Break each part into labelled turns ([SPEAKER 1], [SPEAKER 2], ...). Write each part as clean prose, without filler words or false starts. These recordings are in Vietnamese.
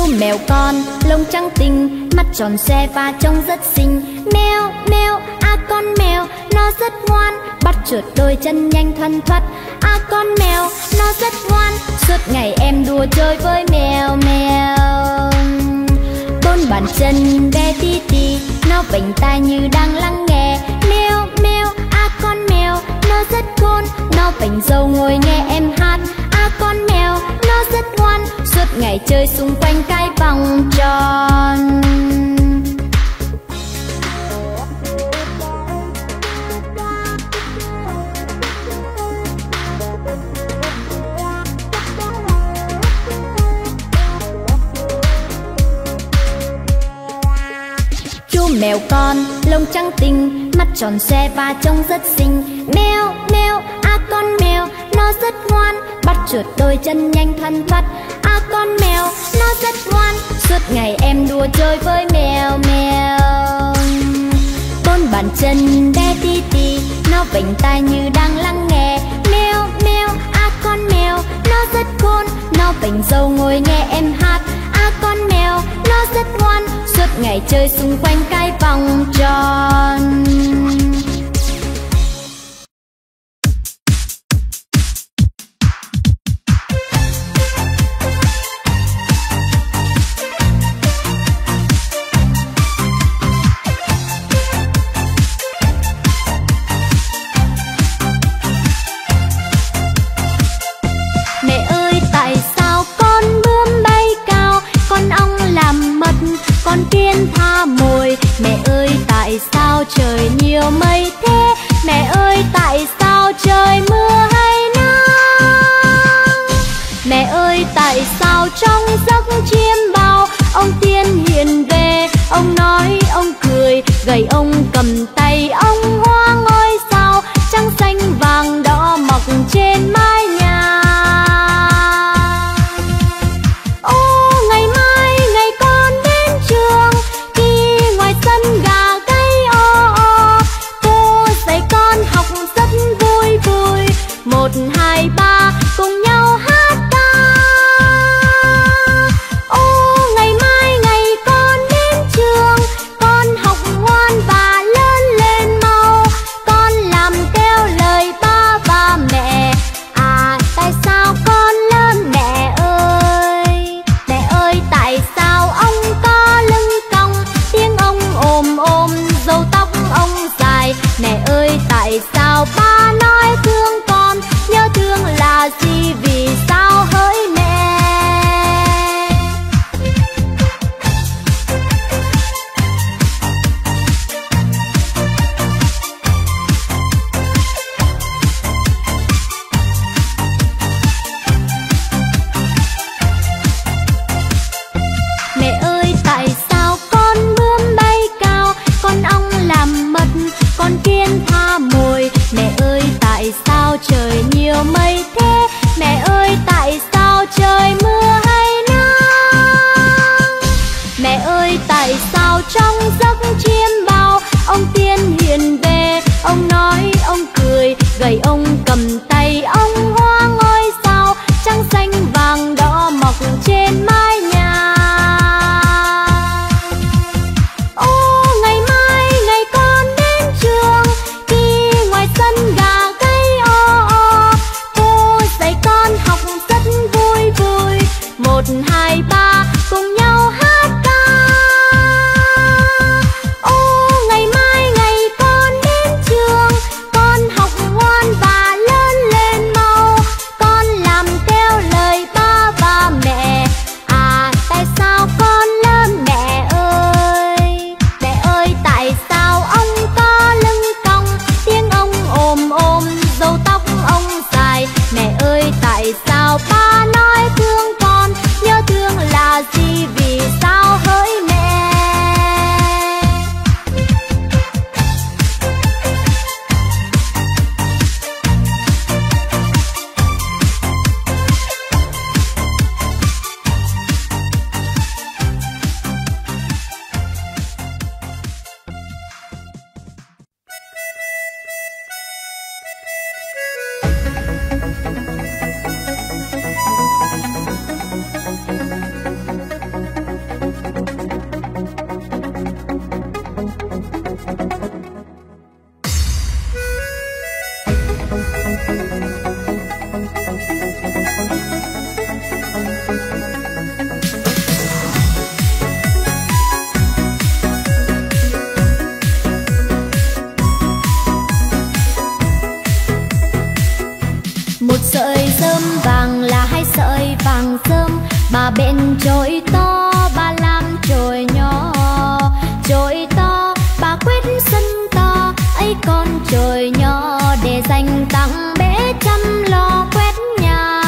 [SPEAKER 1] mèo con lông trắng tinh, mắt tròn xe và trông rất xinh. Mèo mèo à con mèo nó rất ngoan, bắt trượt đôi chân nhanh thoăn thoắt. À con mèo nó rất ngoan, suốt ngày em đùa chơi với mèo. Mèo bốn bàn chân bé tí tì, nó vểnh tai như đang lắng nghe. Mèo mèo à con mèo nó rất khôn, nó vểnh râu ngồi nghe em hát. À con mèo nó rất ngoan, suốt ngày chơi xung quanh cái vòng tròn. Chú mèo con lông trắng tinh, mắt tròn xe và trông rất xinh. Mèo mèo à con mèo nó rất ngoan, bắt trượt đôi chân nhanh thoăn thoắt. À con mèo nó rất ngoan, suốt ngày em đùa chơi với mèo. Mèo bốn bàn chân bé tí tì, nó vểnh tai như đang lắng nghe. Mèo mèo à con mèo nó rất khôn, nó vểnh râu ngồi nghe em hát. À con mèo nó rất ngoan, suốt ngày chơi xung quanh cái vòng tròn.
[SPEAKER 2] Mẹ ơi tại sao con bướm bay cao, con ong làm mật, con kiến tha mồi. Mẹ ơi tại sao trời nhiều mây thế, mẹ ơi tại sao trời mưa hay nắng. Mẹ ơi tại sao trong giấc chiêm bao, ông tiên hiện về, ông nói ông cười, gầy ông cầm tay, ông hoa ngôi sao, trắng xanh vàng đỏ mọc trên mái nhà. Một hai ba cùng nhau hát ca. Ô ngày mai ngày con đến trường, con học ngoan và lớn lên mau, con làm theo lời ba và mẹ. À tại sao con lớn mẹ ơi? Mẹ ơi tại sao ông có lưng cong, tiếng ông ồm ồm, râu tóc ông dài. Mẹ ơi tại sao ba nói thương con, nhớ thương là gì vì sao hỡi mẹ. Mẹ ơi tại sao con bướm bay cao, con ong làm mật, con kiến tha mồi. Mẹ ơi tại sao trời nhiều mây thế, mẹ ơi tại sao trời mưa hay nắng. Mẹ ơi tại sao trong giấc chiêm bao, ông tiên hiện về, ông nói ông cười, gầy ông cầm tay, ông hoa ngôi sao, trắng xanh vàng đỏ mọc trên mái nhà. Ô ngày mai ngày con đến trường, đi ngoài sân gà gáy o o, cô dạy con học rất vui vui. Một hai ba cùng nhau hát ca. Ô ngày mai ngày con đến trường, con học ngoan và lớn lên mau, con làm theo lời ba và mẹ. À tại sao con lớn mẹ ơi? Mẹ ơi tại sao ông có lưng cong, tiếng ông ồm ồm, râu tóc ông dài. Mẹ ơi tại sao ba nói thương con, nhớ thương là gì
[SPEAKER 1] vàng rơm. Bà bên chổi to, bà làm chổi nhỏ. Chổi to, bà quét sân to, ấy con chổi nhỏ để dành tặng bé chăm lo quét nhà.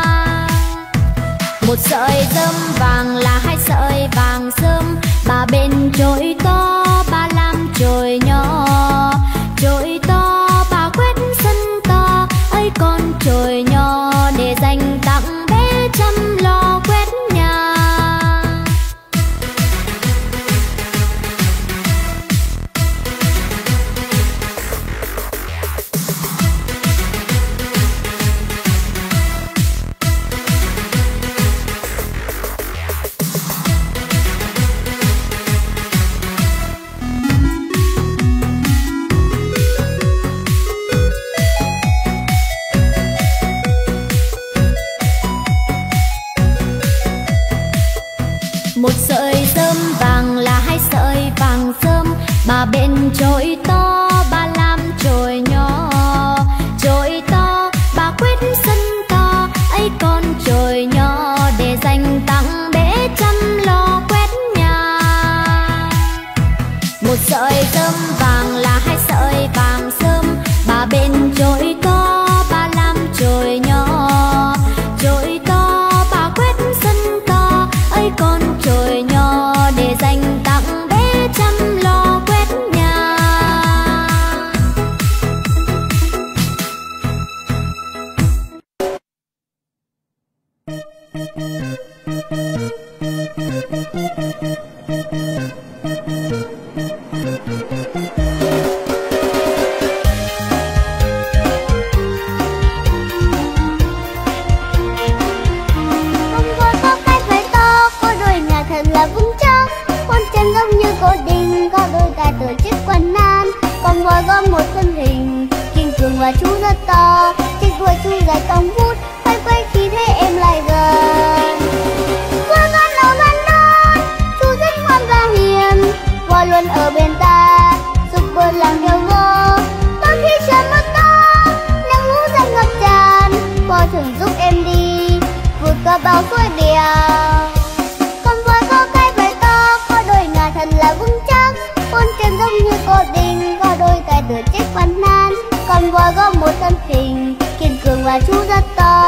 [SPEAKER 1] Một sợi rơm vàng là hai sợi vàng rơm. Bà bên chổi to, bà làm chổi nhỏ. Chổi to, bà quét sân to, ấy con chổi nhỏ để dành tặng bé chăm lo quét nhà. Một sợi rơm vàng là hai sợi vàng rơm. Bà bên chổi to, bà làm chổi nhỏ. Chổi to, bà quét sân to, ấy con chổi nhỏ để dành tặng bé chăm lo quét nhà. Một sợi rơm vàng là hai sợi vàng rơm. Bà bên chổi to, bà làm chổi nhỏ. Chổi to, bà quét sân to, ấy con chổi nhỏ để dành tặng bé chăm lo quét nhà.
[SPEAKER 2] Con voi có một thân hình kiên cường và chú rất to. Chiếc đuôi chú dài cong vút, quay quay khi thấy em lại gần. Voi con đầu ban non, chú rất ngoan và hiền. Voi luôn ở bên ta, giúp bớt làm theo vô. Đôi khi trời mưa to, nắng lũ dần ngập tràn, voi thường giúp em đi vượt qua bao suối đèo. Con voi có cái vai to, có đôi ngà thật là vững chắc. Con chân giống như cô đình, có đôi cái tựa chết quan nan. Con voi có một thân hình kiên cường và chú rất to.